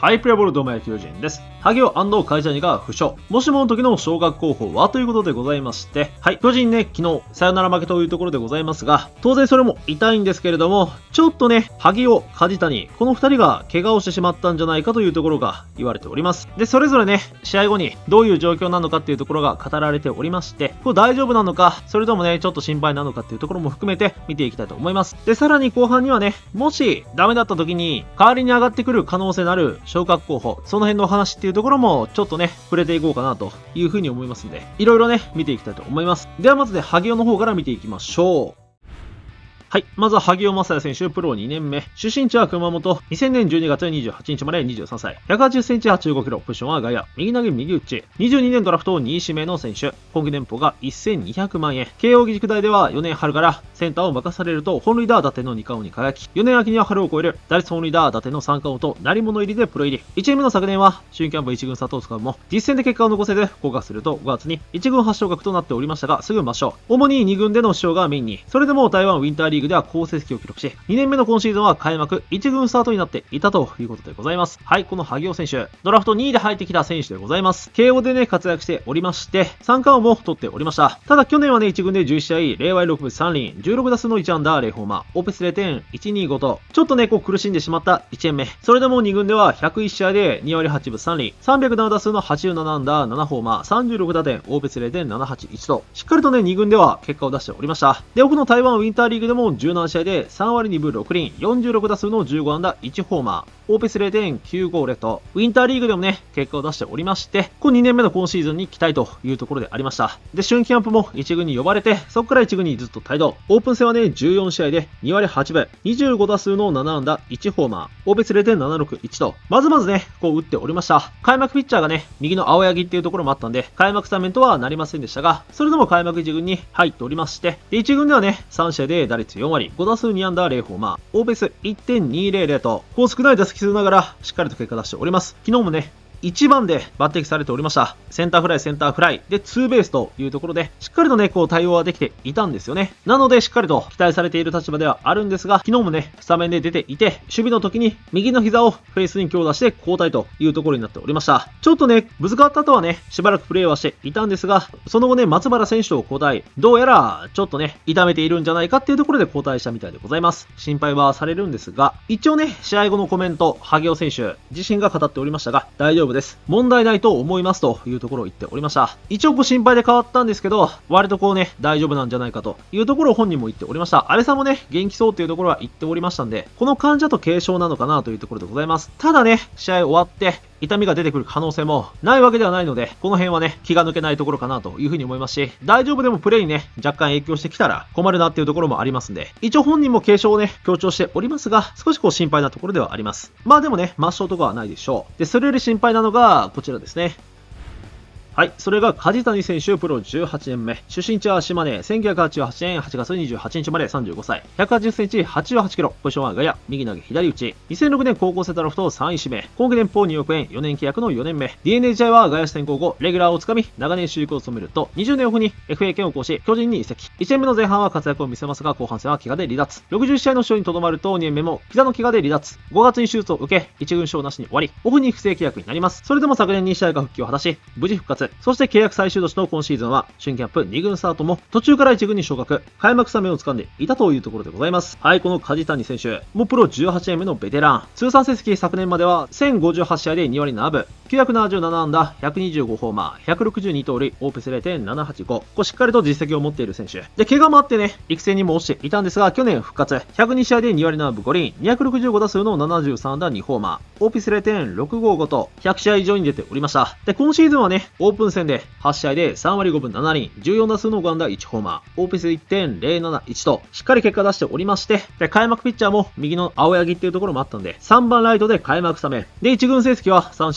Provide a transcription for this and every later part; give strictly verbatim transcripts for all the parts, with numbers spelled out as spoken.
ハイプレボールドーム野球人です。萩尾会社にが負傷。もしもの時の昇格候補はということでございまして、はい、巨人ね、昨日、サヨナラ負けというところでございますが、当然それも痛いんですけれども、ちょっとね、萩尾、梶谷、このふたりが怪我をしてしまったんじゃないかというところが言われております。で、それぞれね、試合後にどういう状況なのかっていうところが語られておりまして、これ大丈夫なのか、それともね、ちょっと心配なのかっていうところも含めて見ていきたいと思います。で、さらに後半にはね、もしダメだった時に、代わりに上がってくる可能性のある昇格候補、その辺のお話っていうところもちょっとね、触れていこうかなというふうに思いますんで、いろいろね、見ていきたいと思います。ではまずね、萩尾の方から見ていきましょう。はい。まずは萩尾雅也選手、プロにねんめ。出身地は熊本。にせんねんじゅうにがつにじゅうはちにちまでにじゅうさんさい。ひゃくはちじゅっセンチ、はちじゅうごキロ。ポジションは外野。右投げ、右打ち。にじゅうにねんドラフトにい指名の選手。今季年俸がせんにひゃくまんえん。慶応義塾大ではよねん春からセンターを任されると、本塁打打点のに冠に輝き、よねん秋には春を超える打率本塁打打点のさん冠と、鳴り物入りでプロ入り。いちねんめの昨年は、春キャンプいち軍佐藤使うも、実戦で結果を残せず、降格するとごがつにいち軍発昇格となっておりましたが、すぐ抹消。主にに軍での主将がメインに、それでも台湾ウィンターリーグでは好成績を記録し、にねんめの今シーズンは開幕いち軍スタートになっていたということでございます。はい、この萩尾選手、ドラフトにいで入ってきた選手でございます。慶応でね、活躍しておりまして、三冠王も取っておりました。ただ去年はね、いち軍でじゅういち試合、れいわいろくぶさんりん、じゅうろく打数のいち安打、れいホーマー、オーペス れいてんいちにご と、ちょっとね、こう苦しんでしまったいちねんめ。それでもに軍ではひゃくいち試合でにわりはちぶさんりん、さんびゃくなな打数のはちじゅうなな安打、ななホーマー、さんじゅうろく打点、オーペス れいてんななはちいち と、しっかりとね、に軍では結果を出しておりました。で、奥の台湾ウィンターリーグでもじゅうなな試合でさんわりにぶろくりん、よんじゅうろく打数のじゅうご安打、いちホーマー、オーペス れいてんきゅうごゼロ と、ウィンターリーグでもね、結果を出しておりまして、このにねんめの今シーズンに期待というところでありました。で、春季キャンプもいち軍に呼ばれて、そこからいち軍にずっと帯同。オープン戦はね、じゅうよん試合でにわりはちぶ、にじゅうご打数のなな安打、いちホーマー、オーペス れいてんななろくいち と、まずまずね、こう打っておりました。開幕ピッチャーがね、右の青柳っていうところもあったんで、開幕スタメンとはなりませんでしたが、それでも開幕いち軍に入っておりまして、で、いち軍ではね、さん試合で打率よんわり、ご打数に安打、れいホーマー、オーペス いってんにひゃく と、こう少ない打席数ながら、しっかりと結果出しております。昨日もね、いちばんで抜擢されておりました。センターフライ、センターフライでツーベースというところで、しっかりとね、こう対応はできていたんですよね。なので、しっかりと期待されている立場ではあるんですが、昨日もね、スタメンで出ていて、守備の時に右の膝をフェースに強打して交代というところになっておりました。ちょっとね、ぶつかった後はね、しばらくプレーはしていたんですが、その後ね、松原選手と交代、どうやらちょっとね、痛めているんじゃないかっていうところで交代したみたいでございます。心配はされるんですが、一応ね、試合後のコメント、萩尾選手自身が語っておりましたが、大丈夫です。問題ないと思いますというところを言っておりました。一応こう心配で変わったんですけど、割とこうね、大丈夫なんじゃないかというところを本人も言っておりました。阿部さんもね、元気そうっていうところは言っておりましたんで、この患者と軽症なのかなというところでございます。ただね、試合終わって、痛みが出てくる可能性もないわけではないので、この辺はね、気が抜けないところかなというふうに思いますし、大丈夫でもプレーにね、若干影響してきたら困るなっていうところもありますんで、一応本人も軽症をね、強調しておりますが、少しこう心配なところではあります。まあでもね、抹消とかはないでしょう。で、それより心配なのが、こちらですね。はい。それが梶谷選手、プロじゅうはちねんめ。出身地は島根、せんきゅうひゃくはちじゅうはちねんはちがつにじゅうはちにちまでさんじゅうごさい。ひゃくはちじゅっセンチ、はちじゅうはちキロ。ポジションは外野、右投げ、左打ち。にせんろくねん高校生ドラフトさんい指名。今季年俸におくえん、よねん契約のよねんめ。ディーエヌエー 時代は外野手転向後、レギュラーをつかみ、長年主力を務めると、にじゅうねんオフに エフエー 権を行使、巨人に移籍。いちねんめの前半は活躍を見せますが、後半戦は怪我で離脱。ろくじゅう試合の勝利にとどまると、にねんめも膝の怪我で離脱。ごがつに手術を受け、いち軍賞なしに終わり、オフに不正契約になります。それでも昨年に試合が復帰を果たし、無事復活。そして契約最終年の今シーズンは、春キャンプに軍スタートも途中からいち軍に昇格、開幕スタメンを掴んでいたというところでございます。はい、この梶谷選手、もうプロじゅうはちねんめのベテラン。通算成績昨年まではせんごじゅうはち試合でにわりななぶ、きゅうひゃくななじゅうなな安打、ひゃくにじゅうごホーマー、ひゃくろくじゅうに盗塁、オーペス れいてんななはちご。こうしっかりと実績を持っている選手。で、怪我もあってね、育成にも落ちていたんですが、去年復活。ひゃくに試合でにわりななぶごりん、にひゃくろくじゅうご打数のななじゅうさん安打にホーマー、オーペス れいてんろくごご とひゃく試合以上に出ておりました。で、今シーズンはね、オープン戦ではち試合でさんわりごぶななりん、じゅうよん打数のご安打いちホーマー、オーペス いってんぜろなないち と、しっかり結果出しておりまして、で、開幕ピッチャーも右の青柳っていうところもあったんで、さんばんライトで開幕スタメン。で、いち軍成績はさん試合でいちわ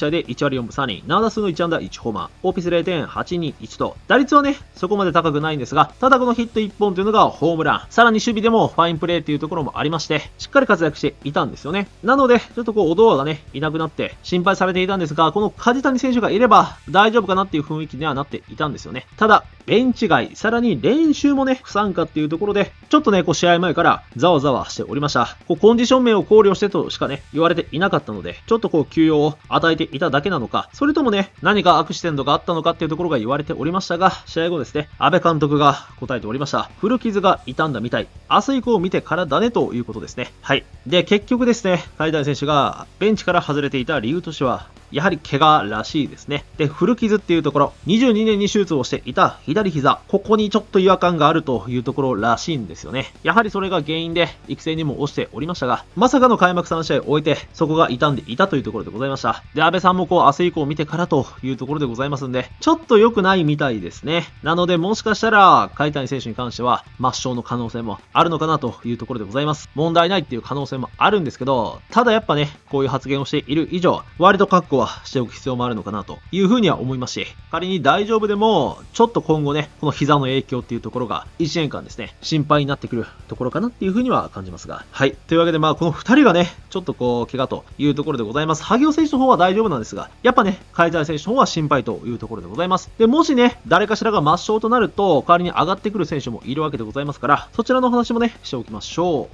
割よんぶさん厘、なな打数のいち安打いちホーマー、オーピース れいてんはちにいち と、打率はね、そこまで高くないんですが、ただこのヒットいっぽんというのがホームラン、さらに守備でもファインプレーっていうところもありまして、しっかり活躍していたんですよね。なので、ちょっとこう、オドアがね、いなくなって心配されていたんですが、この梶谷選手がいれば大丈夫かなっていう雰囲気にはなっていたんですよね。ただ、ベンチ外、さらに練習もね、不参加っていうところで、ちょっとね、こう試合前からざわざわしておりました。こうコンディション面を考慮してとしかね、言われていなかったので、ちょっとこう休養を与えていただけなのか、それともね、何かアクシデントがあったのかっていうところが言われておりましたが、試合後ですね、安倍監督が答えておりました。古傷が痛んだみたい。明日以降見てからだねということですね。はい。で、結局ですね、梶谷選手がベンチから外れていた理由としては、やはり怪我らしいですね。で、古傷っていうところ、にじゅうにねんに手術をしていた左膝、ここにちょっと違和感があるというところらしいんですよね。やはりそれが原因で育成にも落ちておりましたが、まさかの開幕さん試合を終えて、そこが傷んでいたというところでございました。で、安倍さんもこう明日以降見てからというところでございますんで、ちょっと良くないみたいですね。なので、もしかしたら、梶谷選手に関しては、抹消の可能性もあるのかなというところでございます。問題ないっていう可能性もあるんですけど、ただやっぱね、こういう発言をしている以上、割と覚悟はしておく必要もあるのかなというふうには思いますし、仮に大丈夫でも、ちょっと今後ね、この膝の影響っていうところがいちねんかんですね、心配になってくるところかなっていうふうには感じますが。はい。というわけでまあ、このふたりがね、ちょっとこう、怪我というところでございます。萩尾選手の方は大丈夫なんですが、やっぱね、梶谷選手の方は心配というところでございます。で、もしね、誰かしらが抹消となると、代わりに上がってくる選手もいるわけでございますから、そちらの話もね、しておきましょう。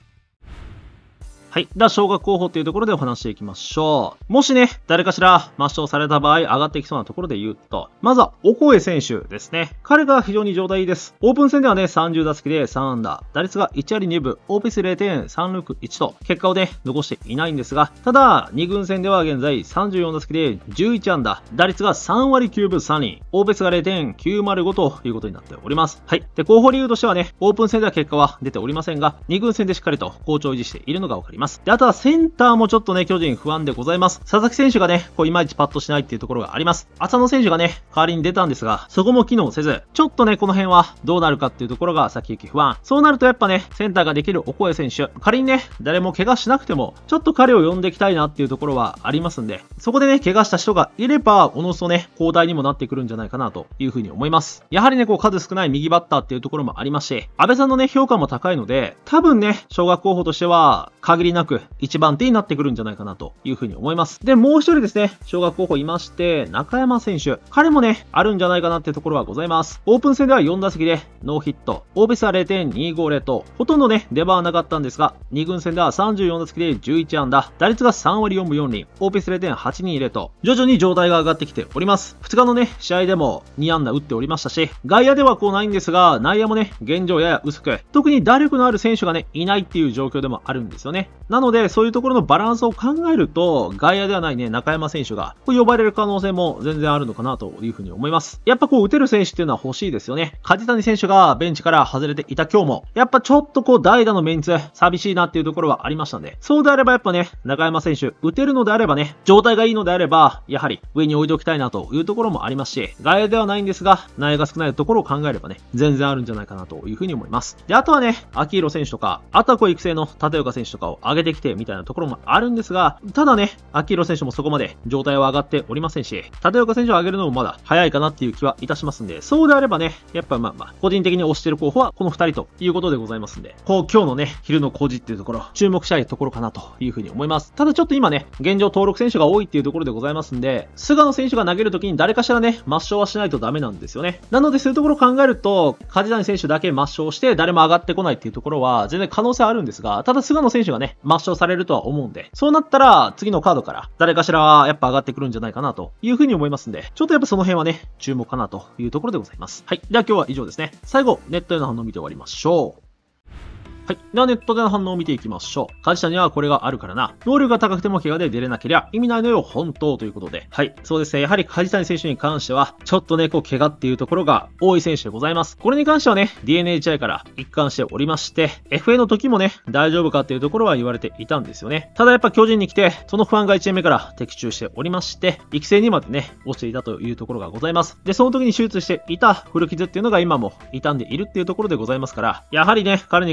はい。では、小学候補というところでお話していきましょう。もしね、誰かしら抹消された場合、上がってきそうなところで言うと、まずは、オコエ選手ですね。彼が非常に状態いいです。オープン戦ではね、さんじゅう打席でさん安打、打率がいち割にぶ、オーピース れいてんさんろくいち と、結果をね、残していないんですが、ただ、に軍戦では現在さんじゅうよん打席でじゅういち安打、打率がさん割きゅうぶさん厘、オーピース が れいてんきゅうまるご ということになっております。はい。で、候補理由としてはね、オープン戦では結果は出ておりませんが、に軍戦でしっかりと好調を維持しているのがわかります。で、あとはセンターもちょっとね、巨人不安でございます。佐々木選手がね、こういまいちパッとしないっていうところがあります。浅野選手がね、代わりに出たんですが、そこも機能せず、ちょっとね、この辺はどうなるかっていうところが先行き不安。そうなるとやっぱね、センターができるオコエ選手、仮にね、誰も怪我しなくても、ちょっと彼を呼んでいきたいなっていうところはありますんで、そこでね、怪我した人がいれば、おのずとね、交代にもなってくるんじゃないかなというふうに思います。やはりね、こう数少ない右バッターっていうところもありますし、安倍さんのね、評価も高いので、多分ね、小学候補としては、限りなく一番手になってくるんじゃないかなというふうに思います。で、もう一人ですね、小学候補いまして、中山選手。彼もね、あるんじゃないかなっていうところはございます。オープン戦ではよん打席でノーヒット。オーピース は れいてんにごゼロ と、ほとんどね、出番はなかったんですが、に軍戦ではさんじゅうよん打席でじゅういち安打。打率がさん割よんぶよん厘。オーピース れいてんはちにゼロ と、徐々に状態が上がってきております。ふつかのね、試合でもに安打打っておりましたし、外野ではこうないんですが、内野もね、現状やや薄く、特に打力のある選手がね、いないっていう状況でもあるんですよね。なので、そういうところのバランスを考えると、外野ではないね、中山選手が呼ばれる可能性も全然あるのかなというふうに思います。やっぱこう打てる選手っていうのは欲しいですよね。梶谷選手がベンチから外れていた今日も、やっぱちょっとこう代打のメンツ、寂しいなっていうところはありましたんで、そうであればやっぱね、中山選手、打てるのであればね、状態がいいのであれば、やはり上に置いておきたいなというところもありますし、外野ではないんですが、内野が少ないところを考えればね、全然あるんじゃないかなというふうに思います。で、あとはね、秋広選手とか、あとはこう育成の立岡選手とかを上げてきてみたいなところもあるんですが、ただね、秋広選手もそこまで状態は上がっておりませんし、立岡選手を上げるのもまだ早いかなっていう気はいたしますんで、そうであればね、やっぱまあまあ、個人的に推している候補はこのふたりということでございますんで、こう今日のね、昼の工事っていうところ、注目したいところかなというふうに思います。ただちょっと今ね、現状登録選手が多いっていうところでございますんで、菅野選手が投げるときに誰かしらね、抹消はしないとダメなんですよね。なのでそういうところを考えると、梶谷選手だけ抹消して誰も上がってこないっていうところは全然可能性あるんですが、ただ菅野選手がね、抹消されるとは思うんで、そうなったら次のカードから誰かしらはやっぱ上がってくるんじゃないかなというふうに思いますんで、ちょっとやっぱその辺はね、注目かなというところでございます。はい。では今日は以上ですね。最後、ネットへの反応を見て終わりましょう。はい。ではネットでの反応を見ていきましょう。梶谷はこれがあるからな。能力が高くても怪我で出れなけりゃ意味ないのよ、本当ということで。はい。そうですね。やはり梶谷選手に関しては、ちょっとね、こう、怪我っていうところが多い選手でございます。これに関してはね、ディーエヌエイチアイ から一貫しておりまして、エフエー の時もね、大丈夫かっていうところは言われていたんですよね。ただやっぱ巨人に来て、その不安がいちねんめから的中しておりまして、育成にまでね、落ちていたというところがございます。で、その時に手術していた古傷っていうのが今も傷んでいるっていうところでございますから、やはりね、彼に関しては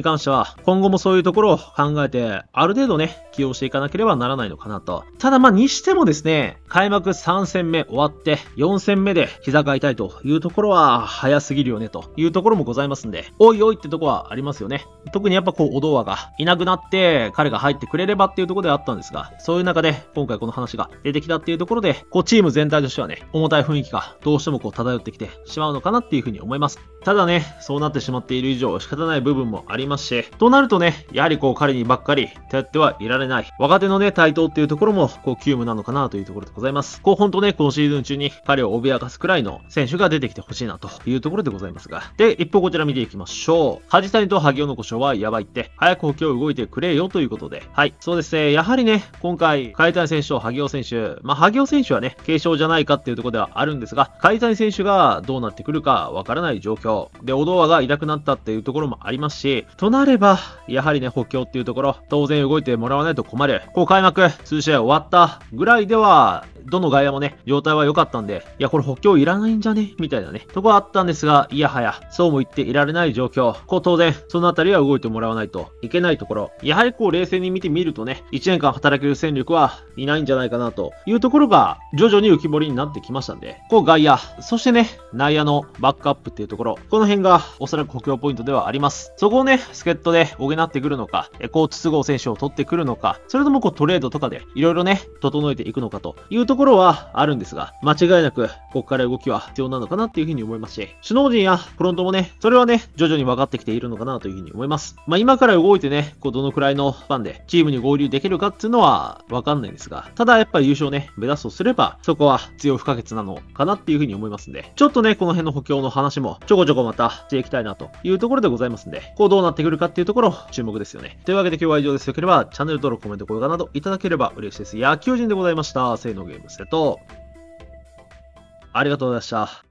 は、今後もそういうところを考えて、ある程度ね、起用していかなければならないのかなと。ただまあ、にしてもですね、開幕さん戦目終わって、よん戦目で膝が痛いというところは、早すぎるよねというところもございますんで、おいおいってとこはありますよね。特にやっぱこう、オドアがいなくなって、彼が入ってくれればっていうところであったんですが、そういう中で、今回この話が出てきたっていうところで、こう、チーム全体としてはね、重たい雰囲気がどうしてもこう、漂ってきてしまうのかなっていうふうに思います。ただね、そうなってしまっている以上、仕方ない部分もありますし、となるとね、やはりこう、彼にばっかり頼ってはいられない。若手のね、台頭っていうところも、こう、急務なのかなというところでございます。こう、ほんとね、今シーズン中に彼を脅かすくらいの選手が出てきてほしいなというところでございますが。で、一方こちら見ていきましょう。梶谷と萩尾の故障はやばいって、早く補強動いてくれよということで。はい、そうですね。やはりね、今回、梶谷選手と萩尾選手、まあ、萩尾選手はね、軽傷じゃないかっていうところではあるんですが、梶谷選手がどうなってくるかわからない状況。で、オドアがいなくなったっていうところもありますし、となれば、やはりね、補強っていうところ、当然動いてもらわないと困る。こう、開幕、数試合終わったぐらいでは、どの外野もね、状態は良かったんで、いや、これ補強いらないんじゃねみたいなね、とこはあったんですが、いやはや、そうも言っていられない状況。こう当然、そのあたりは動いてもらわないといけないところ。やはりこう冷静に見てみるとね、いちねんかん働ける戦力はいないんじゃないかなというところが、徐々に浮き彫りになってきましたんで、こう外野、そしてね、内野のバックアップっていうところ、この辺がおそらく補強ポイントではあります。そこをね、助っ人で補ってくるのか、こう筒香選手を取ってくるのか、それともこうトレードとかでいろいろね、整えていくのかというところはあるんですが、間違いなく、ここから動きは必要なのかなっていうふうに思いますし、首脳陣やフロントもね、それはね、徐々に分かってきているのかなというふうに思います。まあ今から動いてね、こうどのくらいのスパンでチームに合流できるかっていうのは分かんないですが、ただやっぱり優勝ね、目指すとすれば、そこは必要不可欠なのかなっていうふうに思いますんで、ちょっとね、この辺の補強の話もちょこちょこまたしていきたいなというところでございますんで、こうどうなってくるかっていうところ、注目ですよね。というわけで今日は以上です。よければチャンネル登録、コメント、高評価などいただければ嬉しいです。野球人でございました。せーのゲームセット。ありがとうございました。